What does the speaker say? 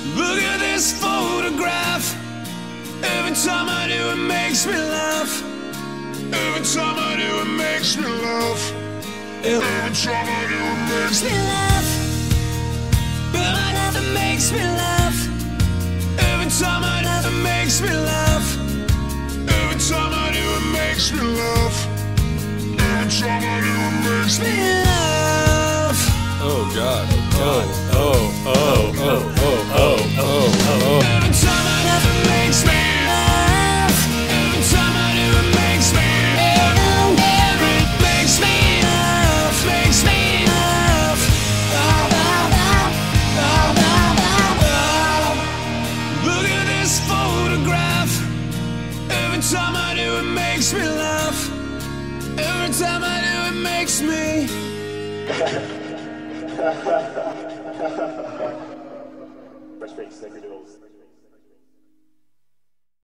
Look at this photograph. Every time I do it makes me laugh. Every time I do it makes me laugh. Every time I do it makes me laugh. But I laugh, it makes me laugh. Every time I laugh, it makes me laugh. Every time I do it makes me laugh. Every time I do it makes me laugh. Oh God, oh. Every time I laugh, it makes me laugh. Every time I do it makes me laugh. It makes me laugh, makes me laugh. Look at this photograph. Every time I do it makes me laugh. Every time I do it makes me. Fresh baked snickerdoodles.